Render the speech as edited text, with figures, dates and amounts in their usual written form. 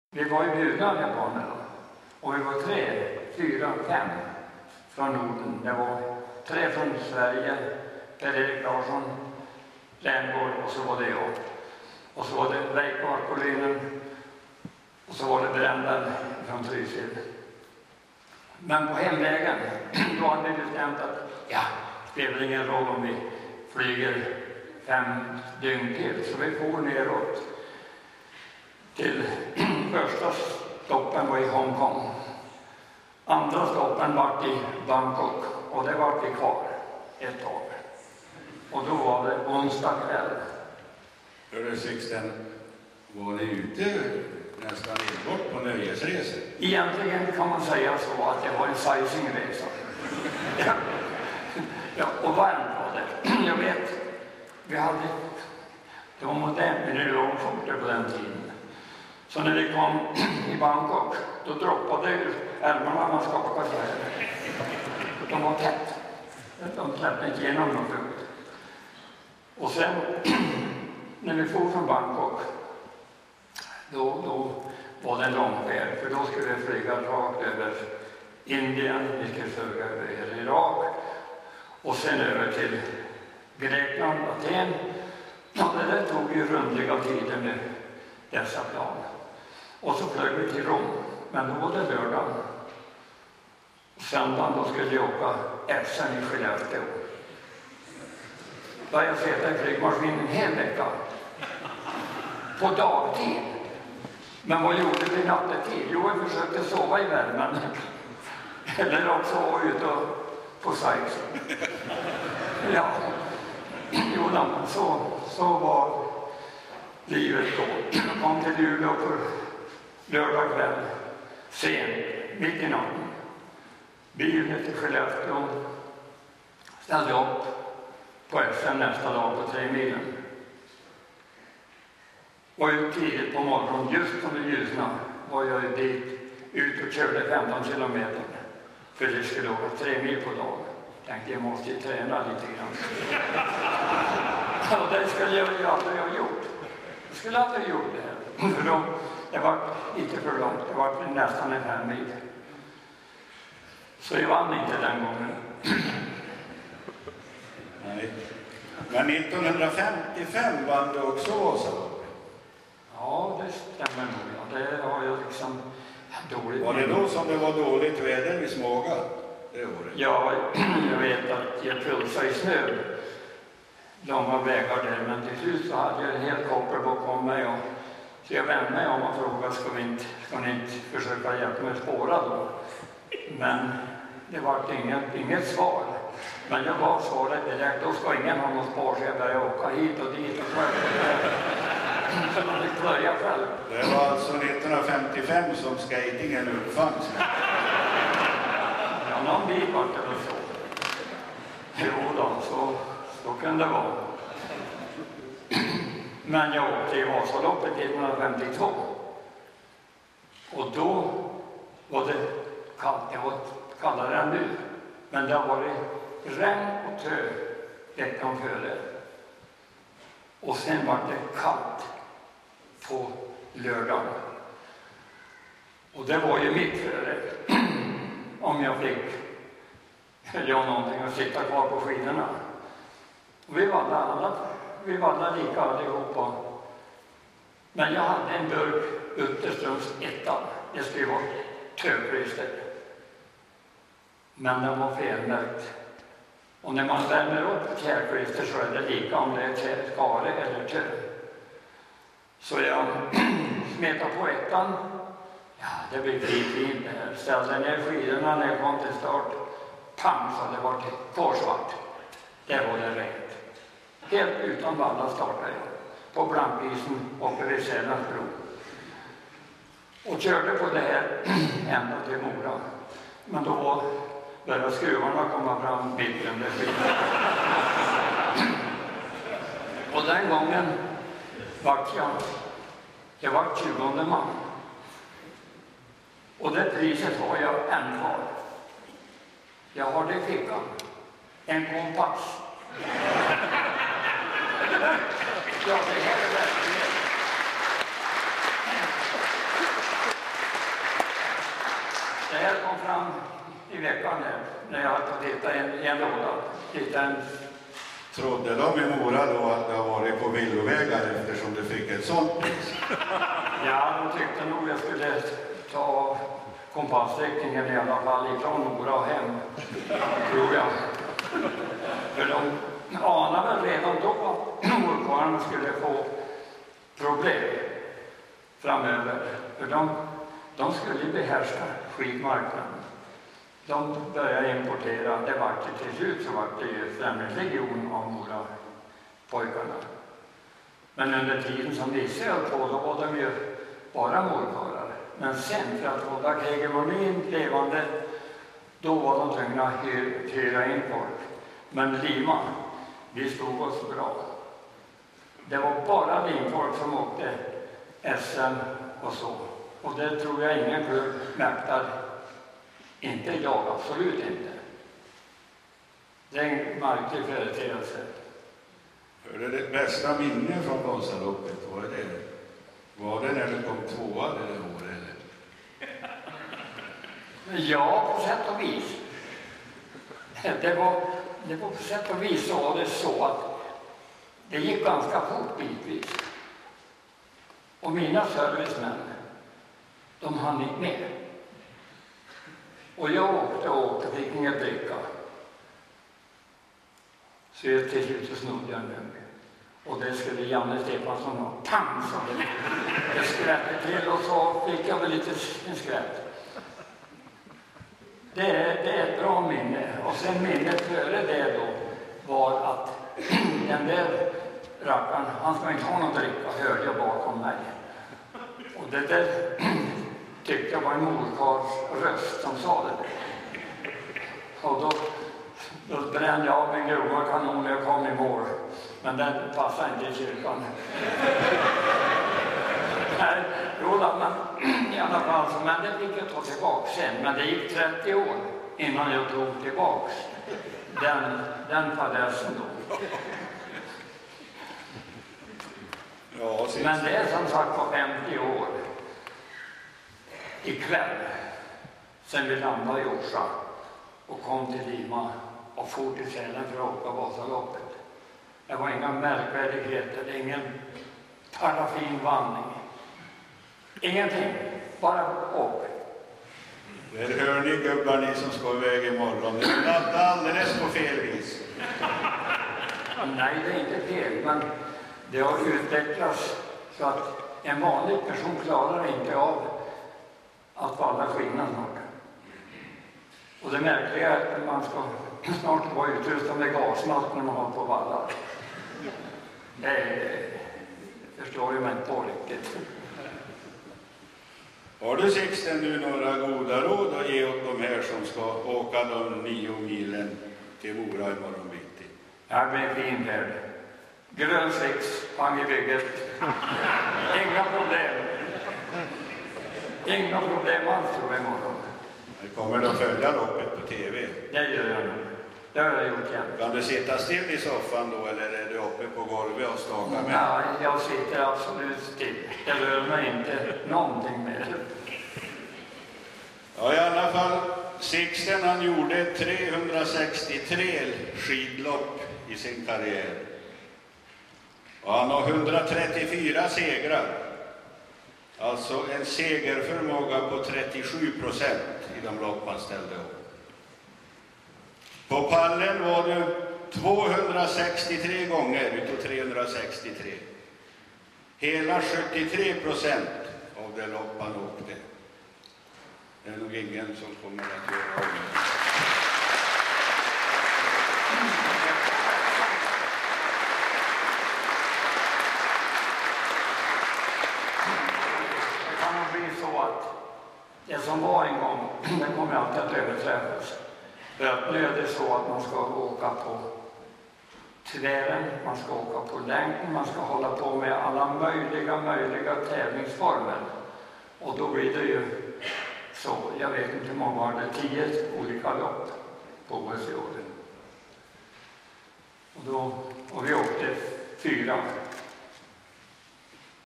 Vi var ju bjudna japaner då. Och vi var 3, 4, 5 från Norden. Det var 3 från Sverige, Per-Erik Larsson, Rängård och så var det jag. Och så var det Leif Barkolynen och så var det Brändal från Trysil. Men på hemvägen, då hade vi bestämt att ja, det spelar ingen roll om vi flyger 5 dygn till. Så vi får neråt till första stoppen var i Hongkong. Andra stoppen var i Bangkok och det var vi kvar ett tag. Och då var det onsdag kväll. Hörru Sixten, var ni ute nästan bort på nöjesresor? Egentligen kan man säga så att det var en sightseeingresa. Ja, och varmt var det. Jag vet, det var modernt med nylonskjortor på den tiden. Så när vi kom i Bangkok, då droppade ärmarna man skakade så här. De var tätt. De släppte inte igenom något frukt. Och sen, när vi for från Bangkok, då var det en lång färd. För då skulle vi flyga rakt över Indien, vi skulle flyga över Irak och sen över till Grekland, Aten. Ja, det där tog ju rundliga tider med dessa plan. Och så flög vi till Rom, men då var det lördag. Söndagen då skulle jag åka Essen i Skellefteå. Där jag sett i flygmaskinen en hel vecka. På dagtid. Men vad gjorde vi nattetid? Jo, vi försökte sova i värmen. Eller också var ute på sightseeing. Ja, jo, så var livet då. Jag kom till Luleå på lördag kväll. Sen, mitt i natten. Bilen till Skellefteå. Ställde upp på Essen nästa dag på 3 milen. Och ut tidigt på morgonen, just som det ljusnade, var jag dit ut och körde 15 kilometer. För det skulle åka 3 mil på dagen. Tänkte jag måste ju träna lite grann. Och det skulle jag ju aldrig ha gjort. Jag skulle aldrig ha gjort det här. För då, det var inte för långt, det var nästan en 5 mil. Så jag vann inte den gången. Nej. Men 1955 vann du också så. Ja, det stämmer nog. Ja. Det har jag liksom dåligt. Var det då som det var dåligt väder vid Småga? Det året? Ja, jag vet att jag pulsade i snö. Långa vägar där, men till slut så hade jag en hel koppel bakom mig. Så jag vände mig om och frågade, ska ni inte försöka hjälpa mig att spåra då? Men det var inget svar. Men jag gav svaret direkt, då ska ingen ha något spår, så jag började åka hit och dit och så man fick börja själv. Det var alltså 1955 som skatingen uppfanns. Ja, någon bit var det väl så. Jo då, så kunde det vara. Men jag åkte i Vasaloppet 1952. Och då var det kallt, det var kallare än nu. Men det har varit regn och tö veckan före. Och sen var det kallt på lördagen. Och det var ju mitt före. Om jag fick göra någonting och sitta kvar på skidorna. Och vi var alla lika allihopa. Men jag hade en burk Utterströms 1. Det skulle vara töklister. Men den var felmärkt. Och när man värmer upp tärklister så är det lika om det är skare eller tö. Så jag smetade på 1. Ja, det blev fint det här. Ställde ner skidorna när jag kom till start. Pang, så det var korsvart. Det var det rätt. Helt utan valla startade jag. På blankisen uppe vid Sälarns bro. Och körde på det här ända till Mora. Men då började skruvarna komma fram mitt under skidorna. Och den gången vart jag var 20:e man. Och det priset har jag än kvar. Jag har det i fickan. En kompass. Ja, det här är verkligen. det här kom fram i veckan här, när jag hade tittat i en låda. Trodde de i Mora då att det har varit på villovägar eftersom du fick ett sånt pris? Ja, de tyckte nog jag skulle ta kompassriktningen i alla fall ifrån Mora och hem, tror jag. För de anade väl redan då att morkarna skulle få problem framöver. För de skulle behärska skidmarknaden. De började importera, det var till slut så var det ju främlingslegion av Mora-pojkarna. Men under tiden som vissa höll på, då var de ju bara morkarlar. Men sen, för att hålla hegemonin levande, då var de tvungna att hyra in folk. Men Lima, vi stod oss bra. Det var bara limfolk som åkte SM och så. Och det tror jag ingen klubb mäktar. Inte idag, absolut inte. Det är en märklig företeelse. Hörde det bästa minne från Vasaloppet, vad är det? Var det när du kom tvåa det året? Ja, på sätt och vis. Det var på sätt och vis så var det så att det gick ganska fort bitvis. Och mina servicemän, de hann inte med. Och jag åkte, fick inget dricka. Så jag till slut snodde jag nu. Och det skulle Janne Stefansson ha. Pang, så det skrätte till och så fick jag väl lite en skrätt. Det är ett bra minne. Och sen minnet före det då var att den där rackaren, han ska inte ha någon dricka, hörde jag bakom mig. Och det där tyckte jag var en morkars röst som sa det. Och då brände jag av min grova kanon när jag kom i mål. Men den passade inte i kyrkan. Nej, men i alla fall så, men det fick jag ta tillbaka sen. Men det gick 30 år innan jag tog tillbaka den fadäsen då. Ja, men det är som sagt på 50 år ikväll sen vi landade i Orsa och kom till Lima och for till Sälen för att åka Vasaloppet. Det var inga märkvärdigheter, ingen parafinvandring. Ingenting, bara åk. Det hör ni gubbar, ni som ska iväg imorgon. Ni laddar alldeles på fel vis. Nej, det är inte fel, men det har utvecklats så att en vanlig person klarar inte av att valla skinnan snart. Och det märkliga är att man ska snart vara utrustad med gasmask när man har på vallar. Det förstår ju man inte på riktigt. Har du Sixten nu några goda råd att ge åt de här som ska åka de 9 milen till Mora imorgon bitti? Det blir fin färd. Grön slips, pang i bygget. Inga problem. Inga problem alls tror jag imorgon. Kommer du att följa loppet på tv? Det gör jag nu. Det har jag gjort igen. Kan du sitta still i soffan då eller är du uppe på golvet och staka med? Nej, jag sitter absolut still. Det rör mig inte någonting med det. Ja, i alla fall, Sixten han gjorde 363 skidlopp i sin karriär. Och han har 134 segrar. Alltså en segerförmåga på 37% i de lopp han ställde upp. På pallen var du 263 gånger utav 363. Hela 73% av det lopp han åkte. Det är nog ingen som kommer att göra av det. Det kan nog bli så att det som var en gång, det kommer alltid att överträffas. För att nu är det så att man ska åka på tvären, man ska åka på längden, man ska hålla på med alla möjliga tävlingsformer. Och då blir det ju så, jag vet inte hur många var det, 10 olika lopp på OS i år. Och vi åkte 4